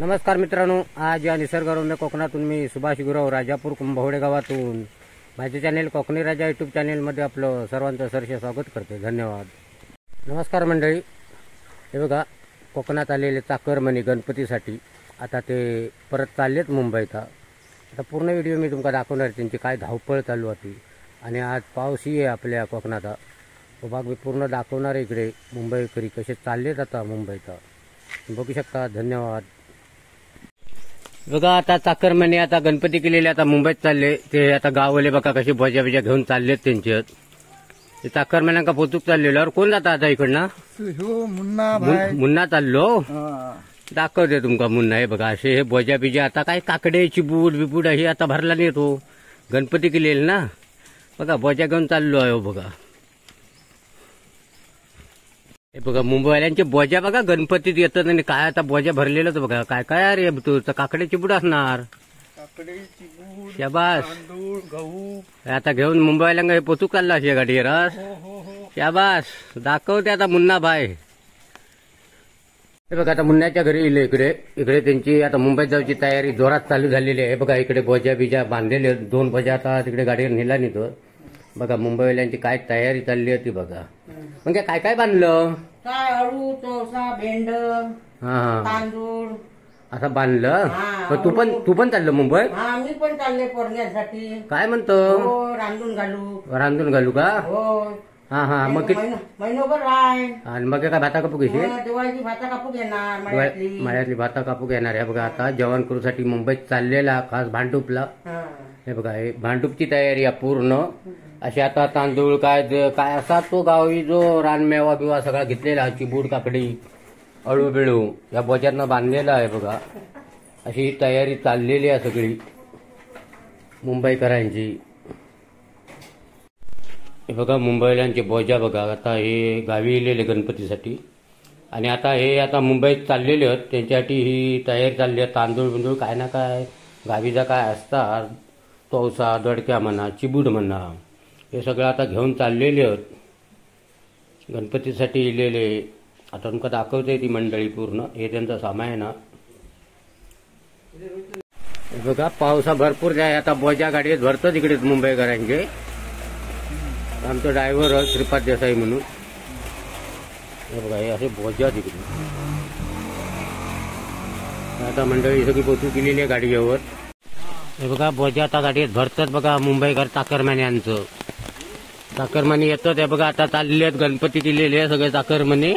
नमस्कार मित्रांनो, आज या निसर्गरम्य कोकणातून मी सुभाष गुरव राजापूर कुंभवडे गावातून माझे चॅनेल कोकणी राजा यूट्यूब चॅनेलमध्ये आपलं सर्वांचं सहर्ष स्वागत करते. धन्यवाद. नमस्कार मंडळी, हे बघा कोकणात आलेले चाकरमणी गणपतीसाठी आता ते परत चाललेत मुंबईत. आता पूर्ण व्हिडिओ मी तुमका दाखवणार, त्यांची काय धावपळ चालू होती आणि आज पाऊसही आहे आपल्या कोकणात. तो भाग मी पूर्ण दाखवणार इकडे मुंबईकरी कसे चाललेत आता मुंबईत, बघू शकता. धन्यवाद. बघा आता चाकरमणी आता गणपती केलेले आता मुंबईत चालले. ते आता गाववाले बघा कशी भजा बिजा घेऊन चाललेत त्यांचे. ते चाकरमण्यांका पोचूक चाललेलो. कोण जाता आता इकडनं? मुन्ना चाललो. दाखवते तुमका मुन्ना. हे बघा असे हे भजा बिजा आता काय काकडे चिबूड बिबूड हे आता भरला नाही तो गणपती केलेले ना. बघा भजा घेऊन चाललो आहे. बघा हे बघा मुंबईवाल्यांचे बोजा बघा गणपतीत येतात आणि काय आता बोजा भरलेलं बघा. काय काय अरे तू काकडे चिबूड असणार. शाबास. गहू आता घेऊन मुंबईवाल्यांना हे पोचूक चालला अशी गाडी रस. शाबास. दाखवते आता मुन्ना भाई. हे बघा आता मुन्नाच्या घरी इले इकडे त्यांची आता मुंबईत जायची तयारी जोरात चालू झालेली आहे. बघा इकडे बोजा बिजा बांधलेले 2 बोजा आता तिकडे गाडीवर नेला नाही तो. बघा मुंबईवाल्यांची काय तयारी चालली होती बघा. म्हणजे काय काय बांधलं? काय अळू, तोसा, भेंड, तांदूळ असं बांधलं. तू पण चाललं मुंबईत? हा, मी पण चालले पोरण्यासाठी. काय म्हणतो? रांधून घालू का? हा हा. मग महिनोभर आहे. आणि मग काय भाता कापू घेशील? दिवाळीची भाता कापू घेणार. मळ्यातली भाता कापू घेणार आहे. बघा आता जेवण करूसाठी मुंबईत चाललेला खास भांडूपला. हे बघा हे भांडूपची तयारी आहे पूर्ण. असे आता तांदूळ काय काय असा तो गावी जो रानमेवा बिवा सगळा घेतलेला, चिबूड काकडी अळू बिळू या बोजांना बांधलेला आहे. बघा अशी ही तयारी चाललेली आहे सगळी मुंबईकरांची. हे बघा मुंबईल्यांचे बोजा बघा. आता हे गावी इलेले गणपतीसाठी आणि आता हे आता मुंबईत चाललेले आहेत त्यांच्यासाठी ही तयारी चालली आहे. तांदूळ बिंदूळ काय ना काय गावीचा काय असतात, तोसा दडक्या म्हणा चिबूड म्हणा हे सगळं आता घेऊन चाललेले आहेत गणपतीसाठी इलेले. आता तुमका दाखवते ती मंडळी पूर्ण. हे त्यांचं सामान आहे. बघा पावसा भरपूर आहे. आता बोजा गाडीत भरतो तिकडे मुंबईकरांचे. आमचं ड्रायव्हर श्रीपाद देसाई म्हणून. हे बघा हे असे बोजा तिकडे आता मंडळी सगळी पोचू केलेली आहे गाडीवर. हे बघा बोजा आता गाडीत भरतात बघा मुंबईकर चाकरमान्यांचं. चाकरमणी येतात. हे बघा आता चालले आहेत गणपती केलेले सगळे चाकरमणी.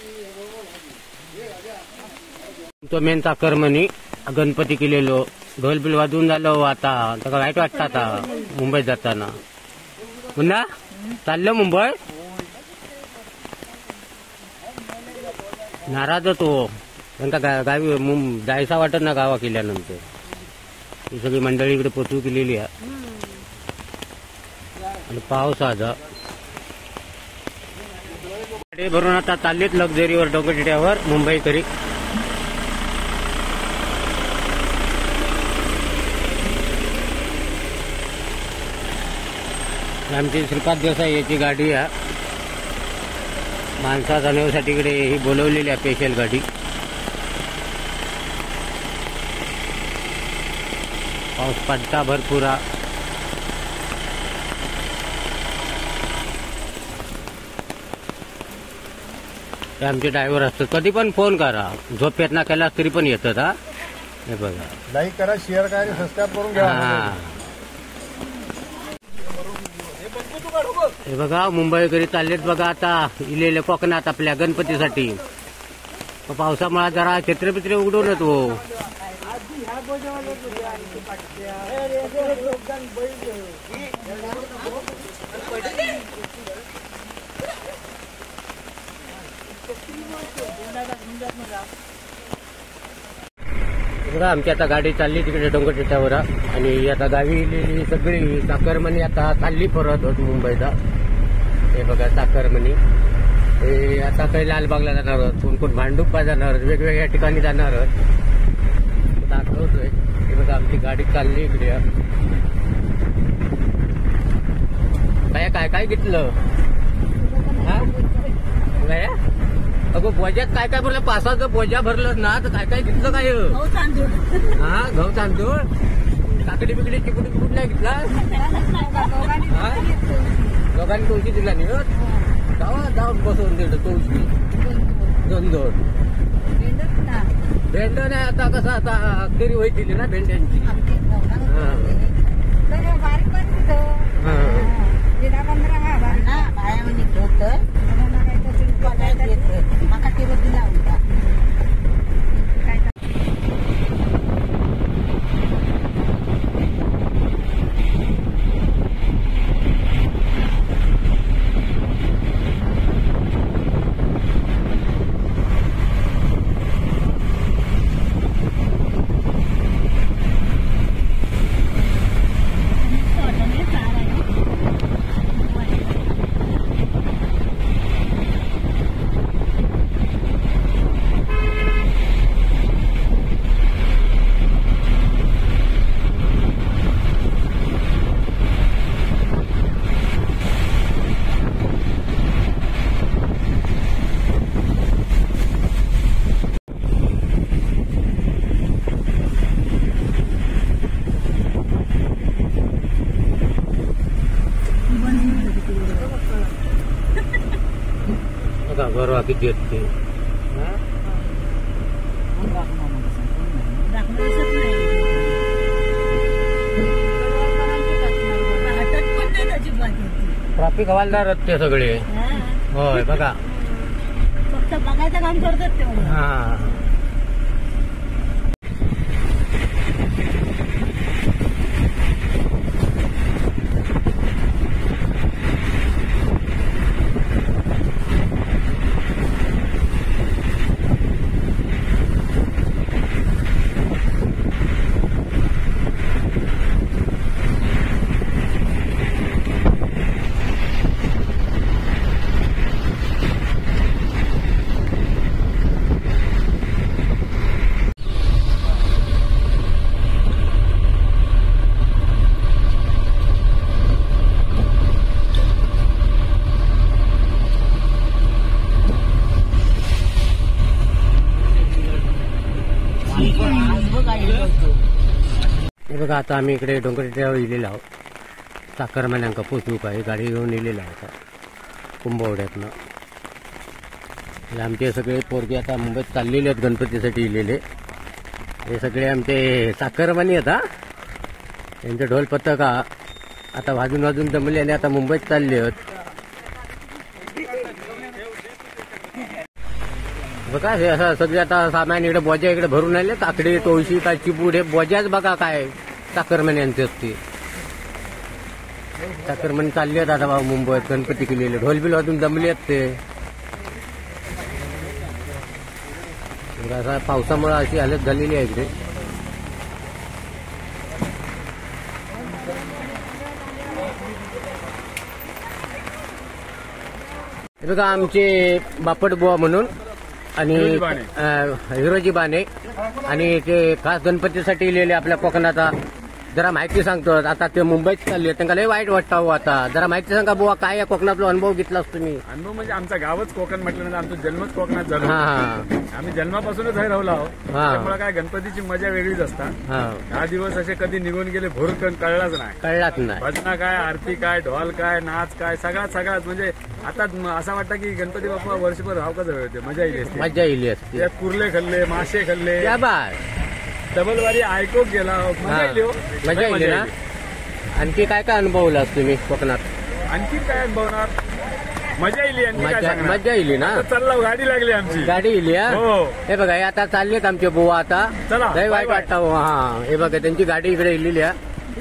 तो मेन चाकरमणी गणपती केलेलो ढोल बिल वाजून झालो. आता त्याला वाईट वाटतं आता मुंबईत जाताना. पुन्हा चाललं मुंबई. नाराज होतो त्यांना गावी जायचा वाटत ना गावा केल्यानंतर. ही सगळी मंडळी इकडे पोचू केलेली आहे आणि पाऊस आज गाडी भरून आता चाललेत लक्झरीवर डोंगरचिड्यावर मुंबईकरी. आमची श्रीपाद देसाई याची गाडी आहे. माणसा जाण्यासाठी इकडे ही बोलवलेली आहे स्पेशल गाडी. पाऊस पडता भरपूर. ते आमचे ड्रायव्हर असतात. कधी पण फोन करा, झोप येत ना केला तरी पण येतात. हा हे बघा लाईक करा, शेअर करा, सबस्क्राईब करून घ्या. हे बघा मुंबईकरी चाललेत बघा आता इलेले कोकणात आपल्या गणपतीसाठी. पावसामुळे जरा छत्रे उघडून येतो. बघा आमची आता गाडी चालली तिकडे डोंगरचिट्यावर आणि आता गावी सगळी चाकरमणी आता चालली परत होत मुंबईला. हे बघा चाकरमणी हे आता काही लालबागला जाणार आहोत, कोण कोण भांडूपला जाणार, वेगवेगळ्या ठिकाणी जाणार दाखवतोय. हे बघा आमची गाडी चालली इकडे. काय काय काय घेतलं? अगं बोज्यात काय काय भरलं? पासाचं बोजा भरलं ना, तर काय काय घेतलं काय? हा, गहू तांदूळ, काकडी बिकडी चिकुडी बिकुड नाही घेतला? दोघांनी तुळशी दिला नाही? जावा जाऊन बसवून दिलं तुळशी 2-2. भेंड नाही आता कसं आता अखेरी वय दिली ना भेंड्यांची. बायामध्ये ठेवतं माका ते दिला होता. गरवा किती आहेत ते? ट्रॉफिक हवालदार आहेत ते सगळे. होय बघा, फक्त बघायचं काम करतात तेवढं. हा. हे बघा, आता आम्ही इकडे डोंगरटेवर इलेलो आहोत. साखरमान्यांका पोचू का ही गाडी घेऊन इलेलो आहोत कुंभवड्यातनं. आमचे सगळे पोरगे आता मुंबईत चाललेले आहेत गणपतीसाठी इलेले. हे सगळे आमचे साखरमानी आहेत. त्यांचे ढोल पथक आता वाजून वाजून जमले आणि आता मुंबईत चालले आहेत. बघा, हे असं सगळे आता सामान इकडे बोजा इकडे भरून आले. काकडी, तुळशी, काय चिपूड, हे बोजाच बघा काय साखरमान्यांचे असते. साखरमानी चालले आहेत आता बाबा मुंबईत गणपती केलेले. ढोल बिल वाजून जमले आहेत ते. असा पावसामुळे अशी हालत झालेली आहे इकडे. हे बघा, आमचे बापट बुवा म्हणून आणि हिरोजी बाने आणि ते खास गणपतीसाठी इलेले आपल्या कोकणाचा. जरा माहिती सांगतो. आता ते मुंबईत चालले, त्यांना लय वाईट वाटतं. आता जरा माहिती सांगा बुवा, काय या कोकणातला अनुभव घेतलास तुम्ही? अनुभव म्हणजे आमचा गावच कोकण म्हटल्यानंतर आमचा जन्मच कोकणात झाला. हा, आम्ही जन्मापासूनच हे राहिलो आहोत. त्यामुळे काय गणपतीची मजा वेगळीच असतात. हा, 10 दिवस असे कधी निघून गेले भोरकन कळलाच नाही. कळलाच नाही. भजना काय, आरती काय, ढोल काय, नाच काय, सगळ्यात म्हणजे आता असं वाटतं की गणपती बाप्पा वर्षभर राव कसं होते. मजा येईल असते. मजा येईल असते. त्यात कुर्ले खाल्ले, मासे खाल्ले, त्या बाय डबलवारी ऐकूक गेला. मजा येईल हो. मजा येईल ना. आणखी काय काय अनुभवलास तुम्ही कोकणात? आणखी काय अनुभवणार? मजा येईल. आणखी काय सांगणार? मजा येईल ना. चालला, गाडी लागली आमची. गाडी येईल. हो. हे बघा, हे आता चाललेत आमचे बुवा. आता चला, लय वाईट वाटतं. हा, हे बघा, त्यांची गाडी इकडे येलेली आहे.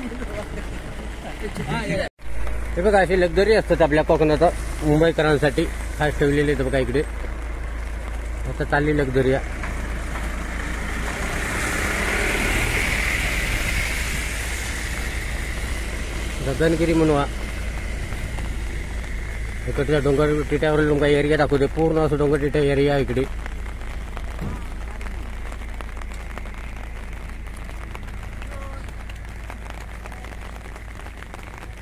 हे बघा, अशी लक्झरी असतात आपल्या कोकणात मुंबईकरांसाठी खास ठेवलेली आहेत बघा इकडे. आता चालली लक्झरी. गगनगिरी म्हणून इकडच्या डोंगर टिट्यावरील डोंगर एरिया दाखवते. पूर्ण असं डोंगर टिट्या एरिया इकडे.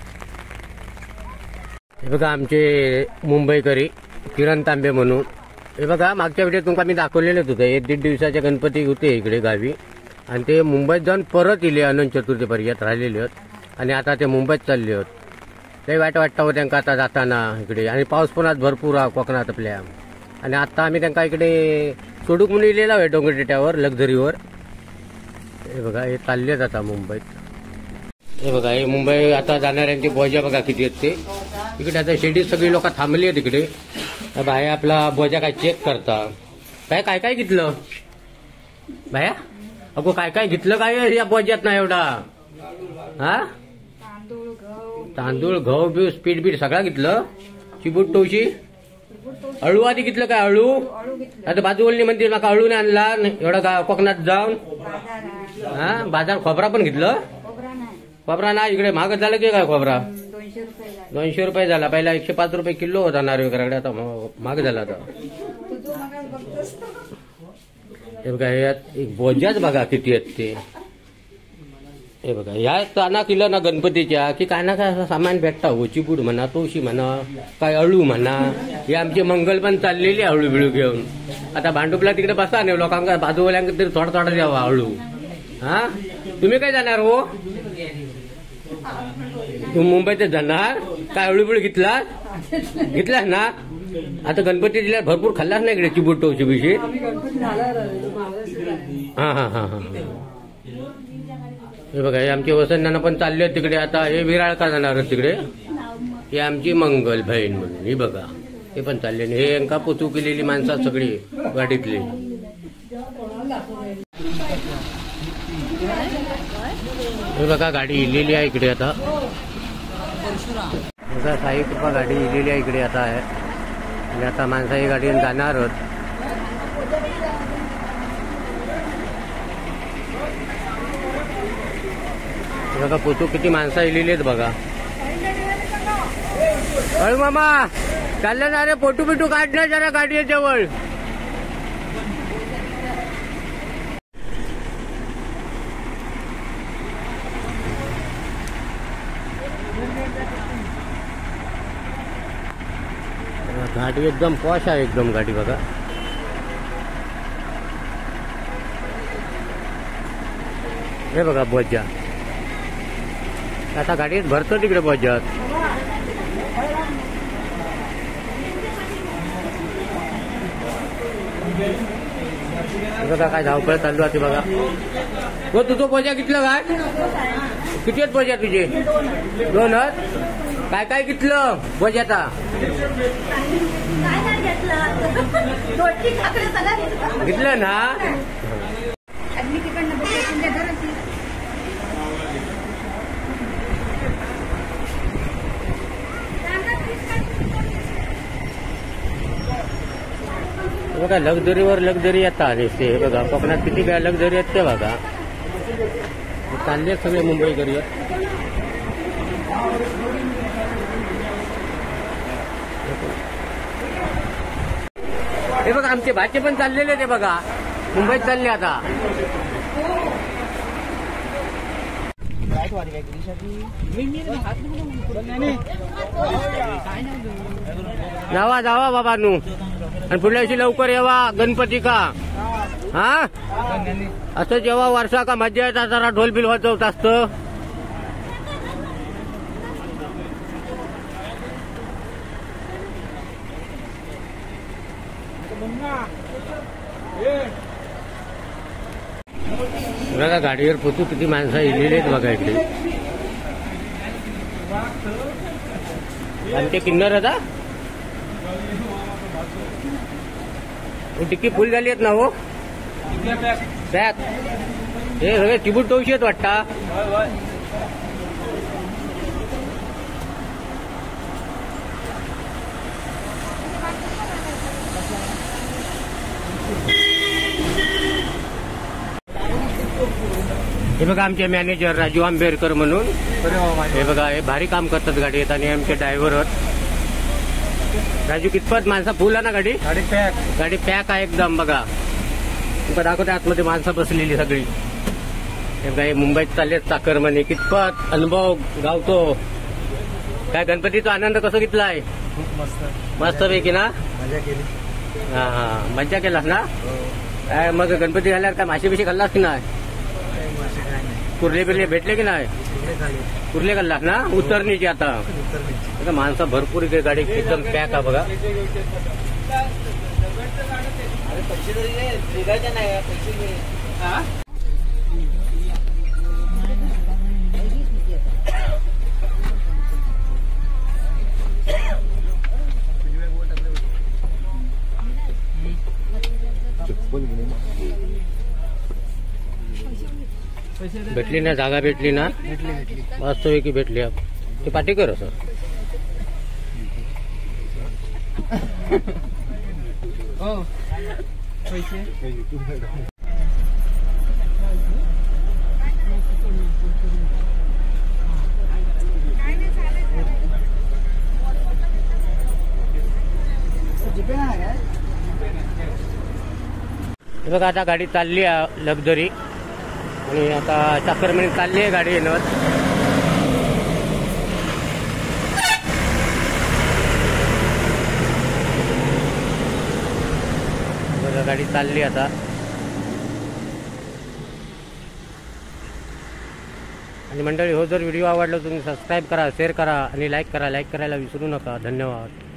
हे बघा, आमचे मुंबईकरी किरण तांबे म्हणून हे बघा मागच्या व्हिडिओत तुमका मी दाखवलेलंच होतं 1-1.5 दिवसाचे गणपती होते इकडे गावी आणि ते मुंबईत जाऊन परत इले अनंत चतुर्थीपर्यंत राहिलेले आहेत आणि आता ते मुंबईत चालले आहेत. लय वाईट वाटतं हो त्यांना आता जाताना इकडे आणि पाऊस पण आज भरपूर आहे कोकणात आपल्या आणि आता आम्ही त्यांना इकडे सोडूक म्हणून इलेला आहे डोंगरटेट्यावर लक्झरीवर. हे बघा हे चाललेच आता मुंबईत. हे बघा हे मुंबई आता जाणाऱ्यांची बोजा बघा किती आहेत ते. इकडे आता शेडी सगळी लोक थांबली आहेत इकडे. बाया आपला बोजा काय चेक करता. काय काय घेतलं बाया? अगो काय घेतलं काय या बोज्यात ना एवढा? हा तांदूळ गहू बिव स्पीड बीट सगळं घेतलं. चिबूट टोशी अळू आधी घेतलं काय? अळू आता बाजूवली म्हणते माका अळू नाही आणला एवढा कोकणात जाऊन. हा बाजार खोबरा पण घेतलं. खोबरा ना इकडे महागच झालं की काय खोबरा? 200 रुपये झाला. पहिला 105 रुपये किलो होता नार्वेकराकडे. आता महाग झाला आता. हे बघा यात एक बोजाच बघा किती आहेत ते. हे बघा या ताना किलो ना गणपतीच्या की काय ना काय असं सामान भेटता हो. चिपूड म्हणा तोशी म्हणा काय अळू म्हणा. हे आमचे मंगल पण चाललेली अळू बिळू घेऊन. आता भांडुपला तिकडे बसा नाही लोकांना बाजूवाल्यांकडे तरी थोडा द्यावा अळू. हा तुम्ही काय जाणार हो? तुम्ही मुंबईतच जाणार काय? अळू बिळू घेतला ना? आता गणपती जिल्ह्यात भरपूर खाल्लाच नाही इकडे चिबूट टोशी बिशी. हा हे बघा हे आमचे वसंतांना पण चालले आहेत तिकडे. आता हे विराळका जाणार तिकडे. ही आमची मंगल बहीण म्हणून ही बघा हे पण चालले. हे अंका पोचू केलेली माणसं सगळी गाडीतली. हे बघा गाडी इलेली आहे इकडे आता. बघा 6 कृपा गाडी इलेली आहे इकडे आता आहे आणि आता माणसं ही गाडीने जाणार आहोत. बघा पोचू किती माणसं इलेली आहेत बघा. अरे मामा चाललं ना रे फोटो बिटू काढणार जरा गाडी जवळ. गाडी एकदम पॉश आहे एकदम गाडी बघा. हे बघा बोजा आता गाडीत भरतो तिकडे बोजात. बघा काय धावपळ चालू आहे बघा. हो तुझं बोजा घेतलं काय? किती आहेत बोजा तुझे? 2 आहेत. काय घेतलं बोजाचा? घेतलं ना? बघा लक्झरीवर लक्झरी येतात हे बघा. कोकणात किती काय लक्झरी आहेत ते बघा. चालले सगळे मुंबईकरी आहेत. हे बघा आमचे भाचे पण चाललेले ते बघा मुंबईत चालले आता. जावा बाबा नू आणि पुढल्या वर्षी लवकर येवा गणपती का. हा असं जेव्हा वर्षा का मजा येतात जरा ढोल बिल वाजवत असतं. बघा गाडीवर पोचू किती माणसं इलेली आहेत बघा इकडे. आमचे किन्नर आता टिक्की फुल झाली आहेत ना हो. पॅक हे सगळे चिबूट टोशी आहेत वाटता. हे बघा आमचे मॅनेजर राजू आंबेडकर म्हणून. हे बघा हे भारी काम करतात गाडीत आणि आमचे ड्रायव्हर आहेत. राजू कितपत माणसं फुल आहे ना गाडी? गाडी पॅक आहे एकदम बघा. तुमका दाखवते आतमध्ये माणसं बसलेली सगळी. हे बघा हे मुंबईत चालले चाकर म्हणे. कितपत अनुभव गावतो. काय गणपतीचा आनंद कसं घेतलाय? मस्त पैकी ना? हा हा मज्जा केलास ना काय मग गणपती झाल्यावर काय मासे बिशे खाल्लास की नाही कुर्ले बिर्ले भेटले की नाही कुर्ले खाल्लास ना उतरणीची आता माणसं भरपूर इथे गाडी एकदम पॅक आहे बघा भेटली ना जागा भेटली ना वास्तविकी भेटली ते पाठी कर सर बघा आता गाडी चालली आहे लक्झरी आणि आता चाकरमणी चालली आहे गाडी येणार बघा गाडी चालली आता आणि मंडळी हो जर व्हिडिओ आवडला तुम्ही सबस्क्राईब करा शेअर करा आणि लाईक करायला विसरू नका धन्यवाद.